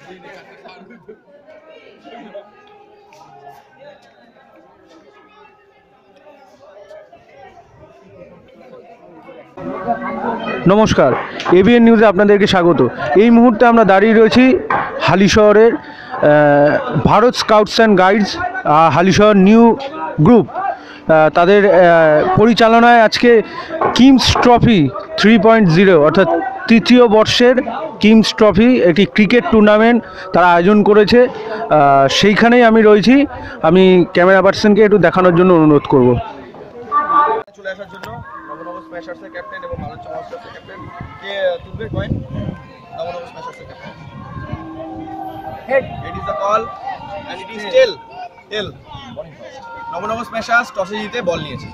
নমস্কার, এবিএন নিউজে আপনাদেরকে স্বাগত। এই মুহূর্তে আমরা দাঁড়িয়ে রয়েছি হালিশহরের Bharat scouts and guides Halisahar new group তাদের পরিচালনায় আজকে কিমস ট্রফি 3.0 অর্থাৎ তৃতীয় বর্ষের কিমস ট্রফি একটি ক্রিকেট টুর্নামেন্ট তারা আয়োজন করেছে। সেইখানেই আমি রয়েছি। আমি ক্যামেরা পার্সনকে একটু দেখানোর জন্য অনুরোধ করব। চলে আসার জন্য নবনব স্ম্যাশার্সের ক্যাপ্টেন এবং ভারত স্মাশার্সের ক্যাপ্টেন কে তুলবে কয়েন। নবনব স্ম্যাশার্সের captain head, it is the call and it is tail. নবনব স্ম্যাশার্স টসে জিতে বল নিয়েছে।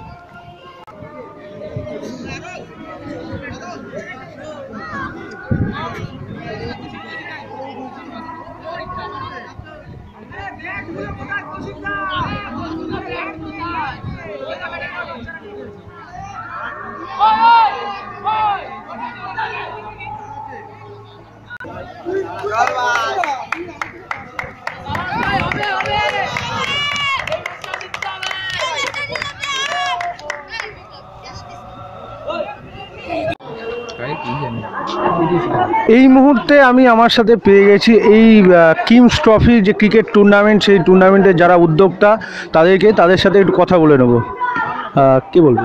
এই মুহূর্তে আমি আমার সাথে পেয়ে গেছি এই কিমস ট্রফি যে ক্রিকেট টুর্নামেন্ট, সেই টুর্নামেন্টের যারা উদ্যোক্তা তাদের সাথে একটু কথা বলে নেব। কি বলবো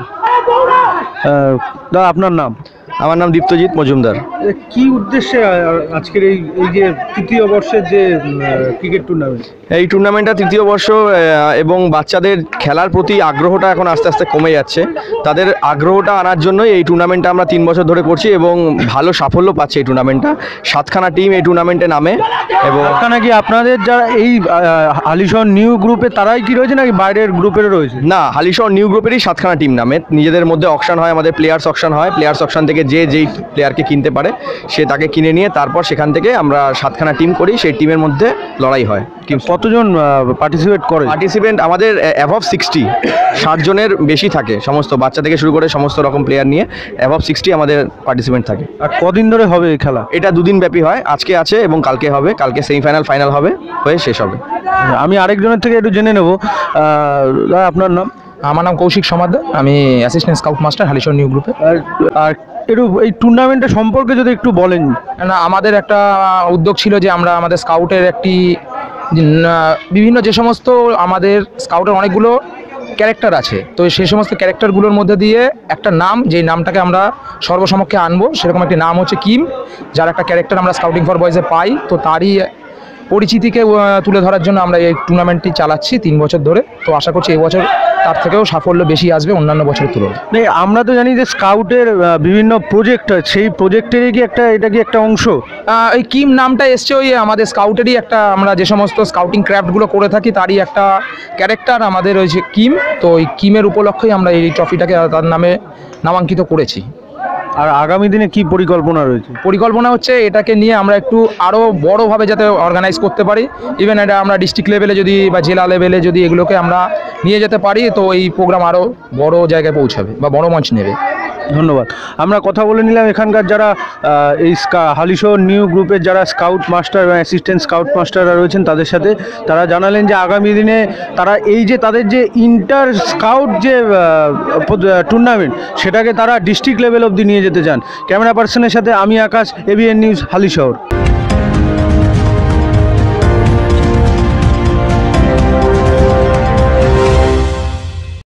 দাদা, আপনার নাম? আমার নাম দীপ্তজিৎ মজুমদার। কি উদ্দেশ্যে আজকের এই যে তৃতীয় বর্ষের যে ক্রিকেট টুর্নামেন্ট? এই টুর্নামেন্টটা তৃতীয় বর্ষ এবং বাচ্চাদের খেলার প্রতি আগ্রহটা এখন আস্তে আস্তে কমে যাচ্ছে। তাদের আগ্রহটা আনার জন্যই এই টুর্নামেন্টটা আমরা 3 বছর ধরে করছি এবং ভালো সাফল্য পাচ্ছে এই টুর্নামেন্টটা। 7খানা টিম এই টুর্নামেন্টে নামে। এবং 7খানা কি আপনাদের যারা এই হালিশহর নিউ গ্রুপে তারাই কি রয়েছে নাকি বাইরের গ্রুপেরও রয়েছে? না, হালিশহর নিউ গ্রুপেরই 7খানা টিম নামে। নিজেদের মধ্যে অকশন হয়, আমাদের প্লেয়ার্স অকশন হয়। প্লেয়ার্স অকশন থেকে যেই প্লেয়ারকে কিনতে পারে সে তাকে কিনে নিয়ে তারপর সেখান থেকে আমরা 7খানা টিম করি। সেই টিমের মধ্যে লড়াই হয়। কতজন পার্টিসিপেট করে? পার্টিসিপেন্ট আমাদের অ্যাবভ 60 জনের বেশি থাকে। সমস্ত বাচ্চা থেকে শুরু করে সমস্ত রকম প্লেয়ার নিয়ে অ্যাবভ 60 আমাদের পার্টিসিপেন্ট থাকে। আর কদিন ধরে হবে এই খেলা? এটা 2 দিন ব্যাপী হয়। আজকে আছে এবং কালকে হবে। কালকে সেমিফাইনাল ফাইনাল হবে, হয়ে শেষ হবে। আমি আরেকজনের থেকে একটু জেনে নেব, আপনার নাম? আমার নাম কৌশিক সমাদ্দার, আমি assistant scout master Halisahar new গ্রুপে। আর একটু এই টুর্নামেন্টের সম্পর্কে যদি একটু বলেন। না, আমাদের একটা উদ্যোগ ছিল যে আমরা আমাদের স্কাউটের একটি বিভিন্ন যে সমস্ত আমাদের স্কাউটের অনেকগুলো ক্যারেক্টার আছে, তো সেই সমস্ত ক্যারেক্টারগুলোর মধ্যে দিয়ে একটা নাম, যেই নামটাকে আমরা সর্বসমক্ষে আনবো, সেরকম একটি নাম হচ্ছে কিম, যার একটা ক্যারেক্টার আমরা স্কাউটিং ফর বয়েজে পাই। তো তারই পরিচিতিকে তুলে ধরার জন্য আমরা এই টুর্নামেন্টটি চালাচ্ছি 3 বছর ধরে। তো আশা করছি এই বছর তার থেকেও সাফল্য বেশি আসবে অন্যান্য বছরের তুলনায়। আমরা তো জানি যে স্কাউটের বিভিন্ন প্রজেক্ট হয়, সেই প্রজেক্টেরই কি এটা কি একটা অংশ? এই কিম নামটা এসছে ওই আমাদের স্কাউটেরই একটা, আমরা যে সমস্ত স্কাউটিং ক্রাফটগুলো করে থাকি তারই একটা ক্যারেক্টার আমাদের রয়েছে কিম। তো ওই কিমের উপলক্ষেই আমরা এই ট্রফিটাকে তার নামে নামাঙ্কিত করেছি। আর আগামী দিনে কি পরিকল্পনা রয়েছে? পরিকল্পনা হচ্ছে এটাকে নিয়ে আমরা একটু আরও বড়োভাবে যাতে অর্গানাইজ করতে পারি। ইভেন এটা আমরা ডিস্ট্রিক্ট লেভেলে যদি বা জেলা লেভেলে যদি এগুলোকে আমরা নিয়ে যেতে পারি, তো এই প্রোগ্রাম আরও বড় জায়গায় পৌঁছাবে বা বড় মঞ্চ নেবে। ধন্যবাদ। আমরা কথা বলে নিলাম এখানকার যারা এই হালিশহর নিউ গ্রুপের যারা স্কাউট মাস্টার এবং অ্যাসিস্ট্যান্ট স্কাউট মাস্টাররা রয়েছেন তাদের সাথে। তারা জানালেন যে আগামী দিনে তারা এই যে তাদের যে ইন্টার স্কাউট যে টুর্নামেন্ট, সেটাকে তারা ডিস্ট্রিক্ট লেভেল অবধি নিয়ে যেতে চান। ক্যামেরা পার্সনের সাথে আমি আকাশ, এবিএন নিউজ, হালিশহর।